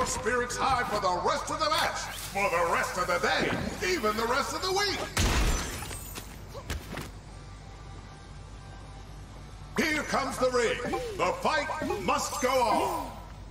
your spirits high for the rest of the match, for the rest of the day, even the rest of the week. Here comes the ring. The fight must go on.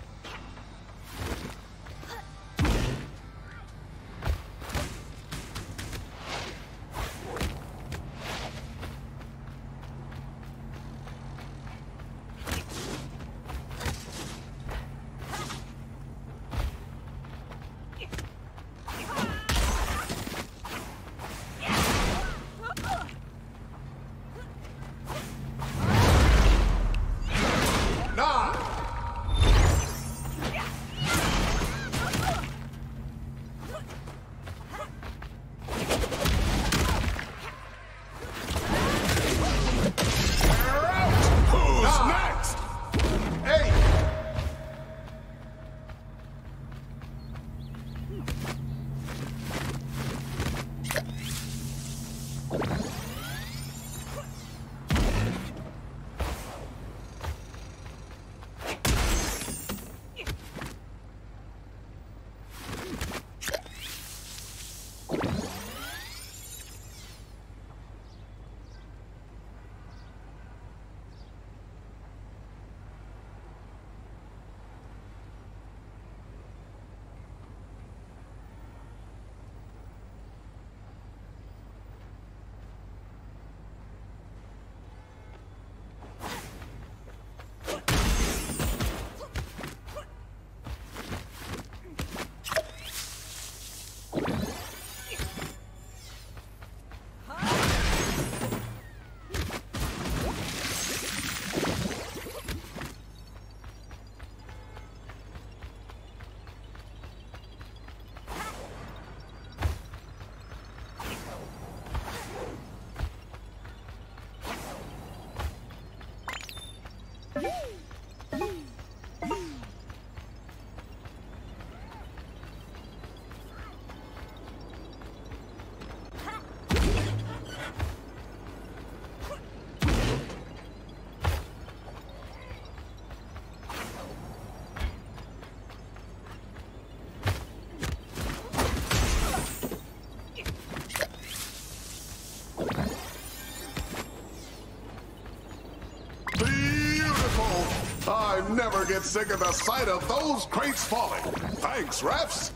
I never get sick of the sight of those crates falling. Thanks, refs.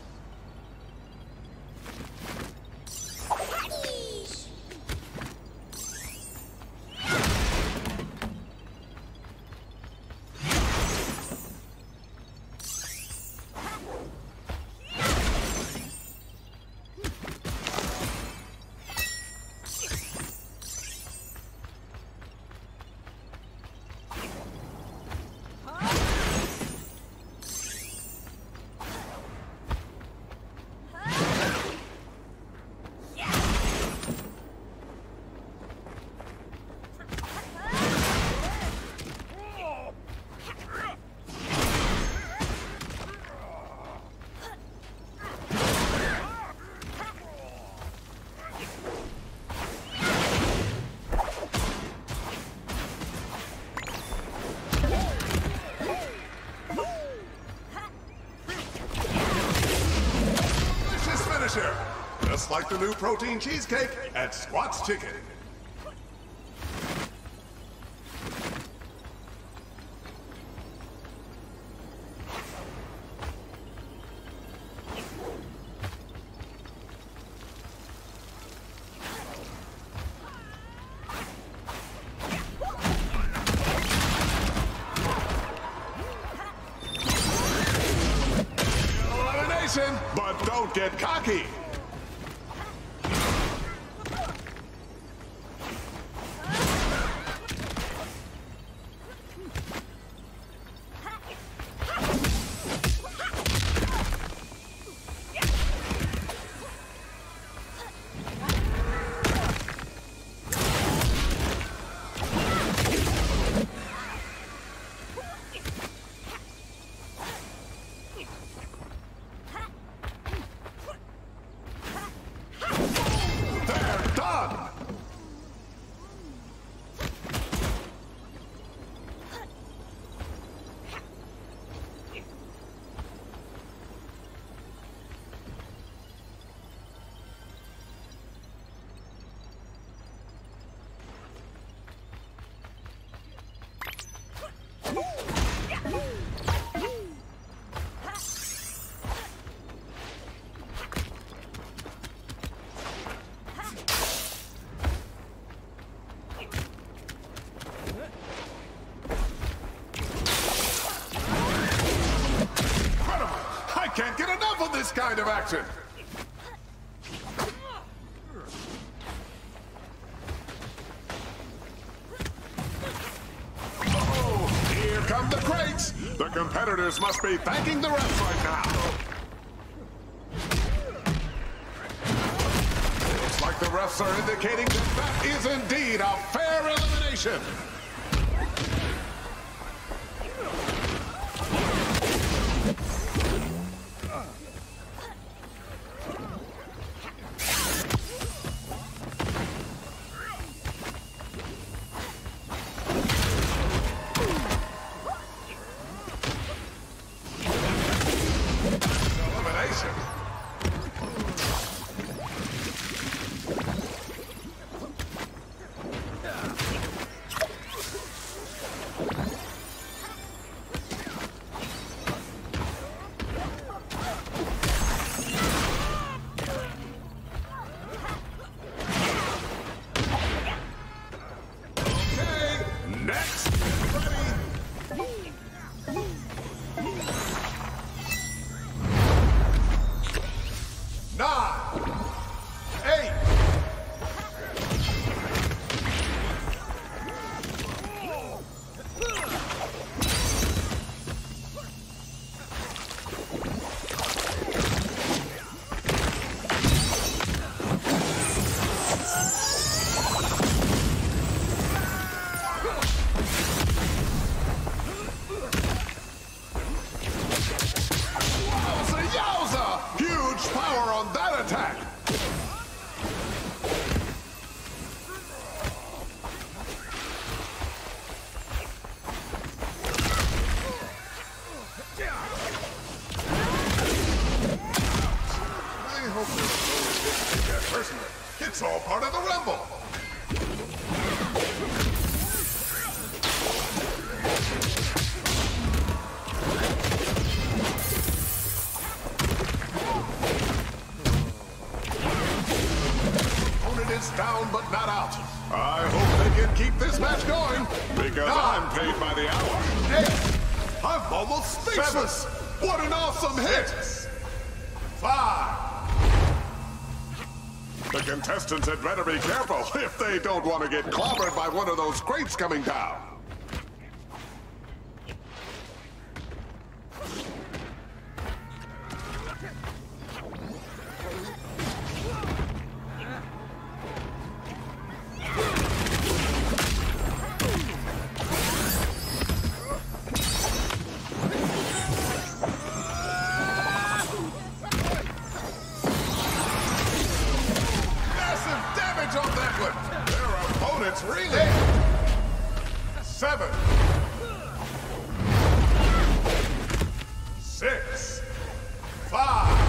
Just like the new protein cheesecake at Squat's Chicken. Elimination, but don't get cocky. this kind of action. Oh, here come the crates. The competitors must be thanking the refs right now. Looks like the refs are indicating that that is indeed a fair elimination. It's all part of the rumble. Opponent is down but not out. I hope they can keep this match going because I'm paid by the hour. 8. I'm almost speechless. 7. What an awesome hit. 5. The contestants had better be careful if they don't want to get clobbered by one of those crates coming down. Really? 7. 6. 5.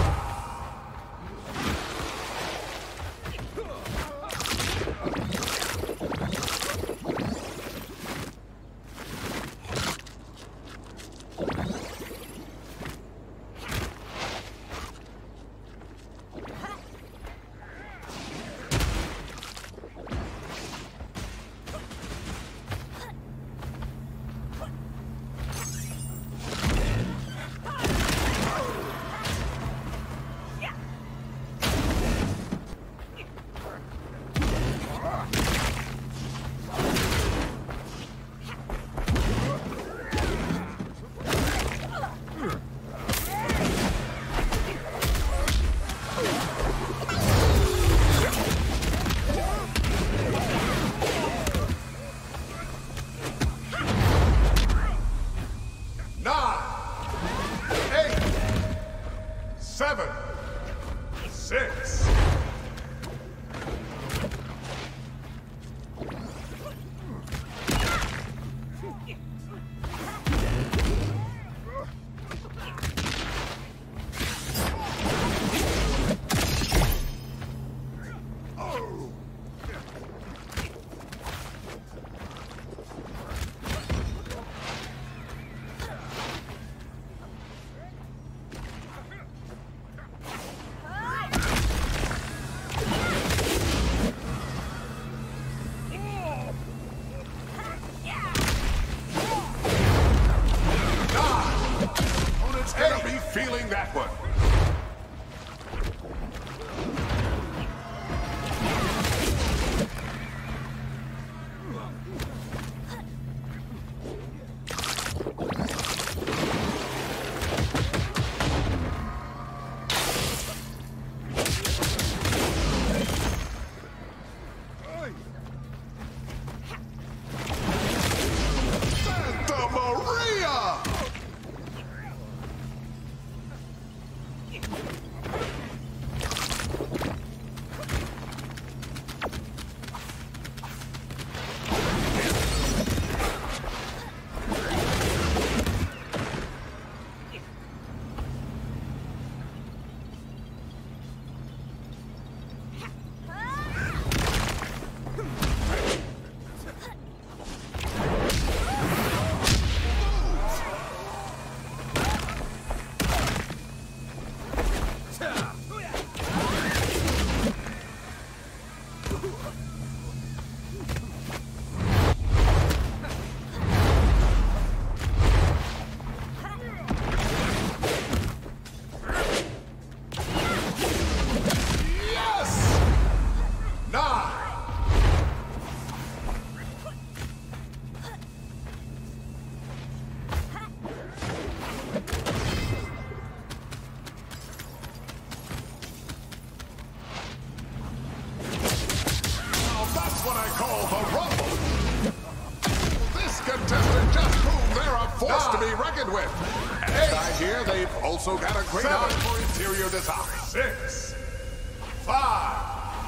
the Rumble. This contestant just proved they're a force to be reckoned with. And inside here, they've also got a great eye for interior design. 6, 5.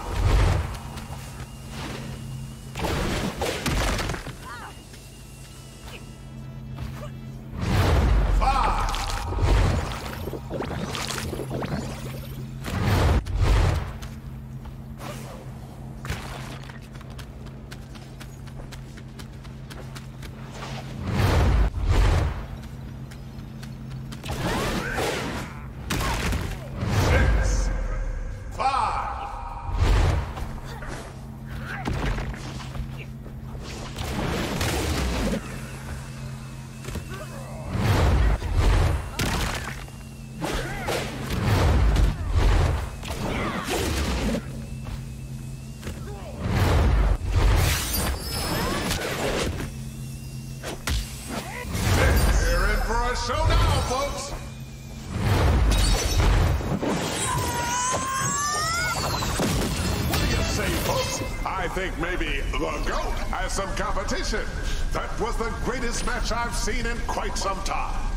Showdown, folks! What do you say, folks? I think maybe the GOAT has some competition. That was the greatest match I've seen in quite some time.